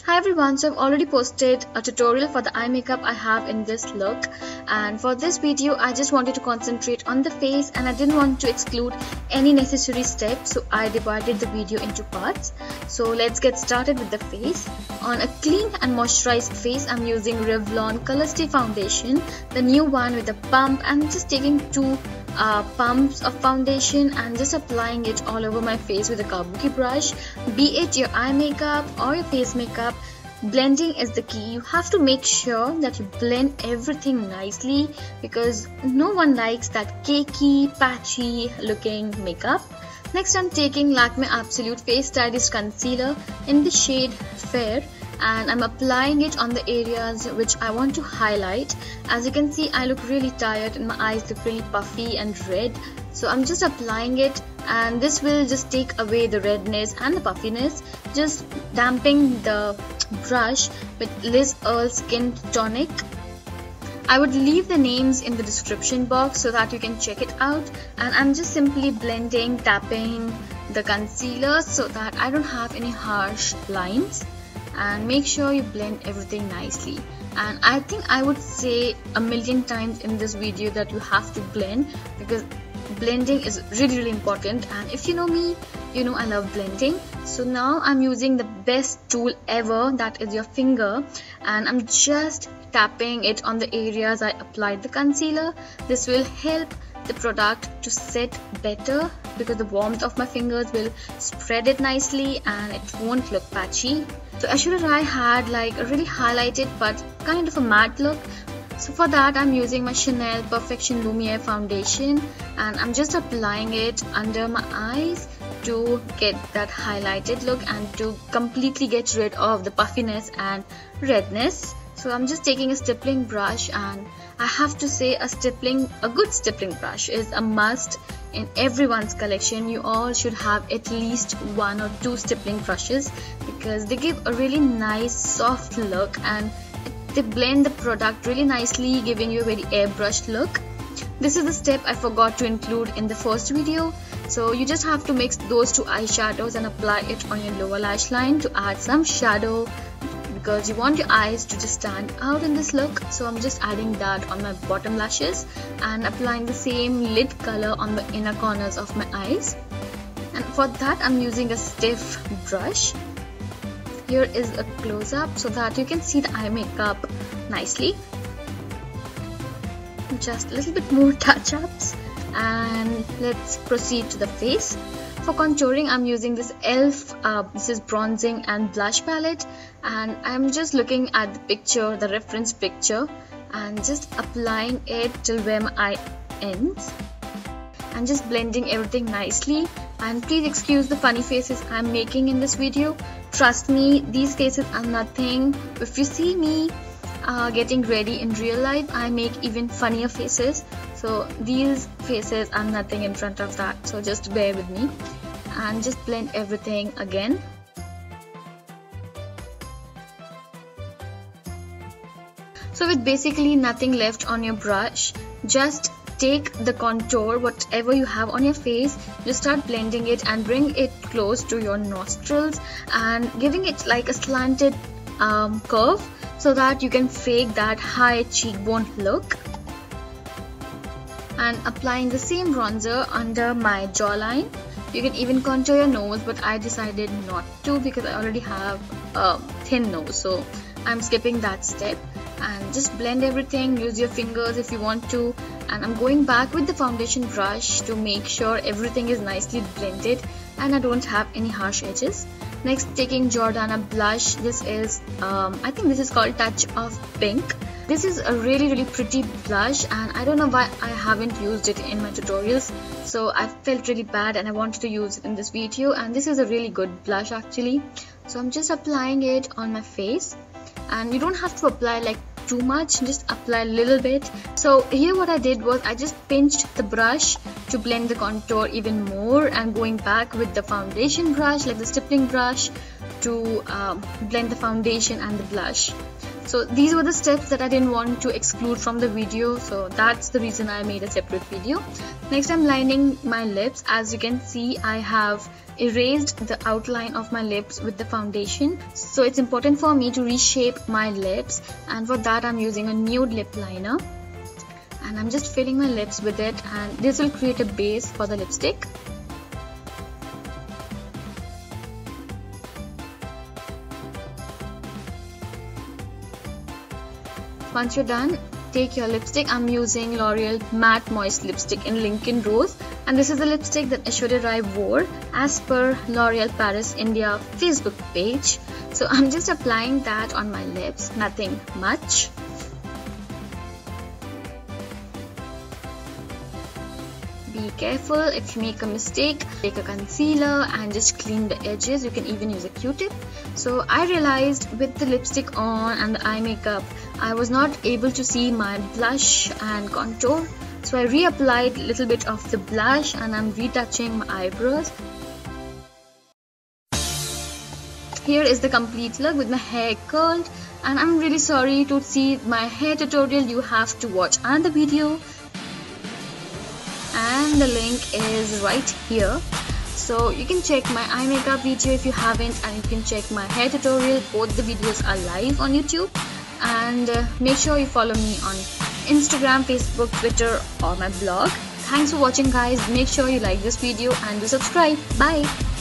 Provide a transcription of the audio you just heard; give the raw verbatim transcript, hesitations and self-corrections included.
Hi everyone, so I've already posted a tutorial for the eye makeup I have in this look, and for this video I just wanted to concentrate on the face and I didn't want to exclude any necessary steps, so I divided the video into parts. So let's get started with the face. On a clean and moisturized face, I'm using Revlon Color Stay Foundation, the new one with a pump. I'm just taking two Uh, pumps of foundation and just applying it all over my face with a kabuki brush. Be it your eye makeup or your face makeup, blending is the key. You have to make sure that you blend everything nicely because no one likes that cakey, patchy looking makeup. Next, I'm taking Lakme Absolute Face Stylist Concealer in the shade Fair, and I'm applying it on the areas which I want to highlight. As you can see, I look really tired and my eyes look really puffy and red, so I'm just applying it, and this will just take away the redness and the puffiness. Just damping the brush with Liz Earle Skin Tonic. I would leave the names in the description box so that you can check it out, and I'm just simply blending, tapping the concealer so that I don't have any harsh lines. And make sure you blend everything nicely. And I think I would say a million times in this video that you have to blend, because blending is really really important, and if you know me, you know I love blending. So now I'm using the best tool ever, that is your finger, and I'm just tapping it on the areas I applied the concealer. This will help the product to set better because the warmth of my fingers will spread it nicely and it won't look patchy. So Ashura Rai had like a really highlighted but kind of a matte look. So for that I'm using my Chanel Perfection Lumiere foundation, and I'm just applying it under my eyes to get that highlighted look and to completely get rid of the puffiness and redness. So I'm just taking a stippling brush, and I have to say a stippling, a good stippling brush is a must in everyone's collection. You all should have at least one or two stippling brushes because they give a really nice soft look and they blend the product really nicely, giving you a very airbrushed look. This is the step I forgot to include in the first video. So you just have to mix those two eyeshadows and apply it on your lower lash line to add some shadow, because you want your eyes to just stand out in this look. So I'm just adding that on my bottom lashes and applying the same lid color on the inner corners of my eyes. And for that I'm using a stiff brush. Here is a close-up so that you can see the eye makeup nicely. Just a little bit more touch-ups, and let's proceed to the face. For contouring I'm using this E L F, uh, this is bronzing and blush palette, and I'm just looking at the picture, the reference picture, and just applying it till where my eye ends and just blending everything nicely. And please excuse the funny faces I'm making in this video. Trust me, these faces are nothing. If you see me uh, getting ready in real life, I make even funnier faces. So these faces are nothing in front of that, so just bear with me and just blend everything again. So with basically nothing left on your brush, just take the contour, whatever you have on your face, just start blending it and bring it close to your nostrils and giving it like a slanted um, curve so that you can fake that high cheekbone look. And applying the same bronzer under my jawline. You can even contour your nose, but I decided not to because I already have a thin nose, so I'm skipping that step. And just blend everything, use your fingers if you want to, and I'm going back with the foundation brush to make sure everything is nicely blended and I don't have any harsh edges. Next, taking Jordana blush. This is um, I think this is called Touch of Pink. This is a really really pretty blush, and I don't know why I haven't used it in my tutorials, so I felt really bad and I wanted to use it in this video, and this is a really good blush actually. So I'm just applying it on my face, and you don't have to apply like too much, just apply a little bit. So here what I did was I just pinched the brush to blend the contour even more, and going back with the foundation brush, like the stippling brush, to um, blend the foundation and the blush. So these were the steps that I didn't want to exclude from the video, so that's the reason I made a separate video. Next, I'm lining my lips. As you can see, I have erased the outline of my lips with the foundation, so it's important for me to reshape my lips, and for that I'm using a nude lip liner, and I'm just filling my lips with it, and this will create a base for the lipstick. Once you're done, take your lipstick. I'm using L'Oreal Matte Moist Lipstick in Lincoln Rose, and this is the lipstick that Aishwarya Rai wore as per L'Oreal Paris India Facebook page. So I'm just applying that on my lips, nothing much. Be careful. If you make a mistake, take a concealer and just clean the edges. You can even use a Q-tip. So I realized with the lipstick on and the eye makeup, I was not able to see my blush and contour. So I reapplied a little bit of the blush and I'm retouching my eyebrows. Here is the complete look with my hair curled, and I'm really sorry to see my hair tutorial. You have to watch another video, and the link is right here, so you can check my eye makeup video if you haven't, and you can check my hair tutorial. Both the videos are live on YouTube, and uh, make sure you follow me on Instagram, Facebook, Twitter, or my blog. Thanks for watching, guys. Make sure you like this video and do subscribe. Bye.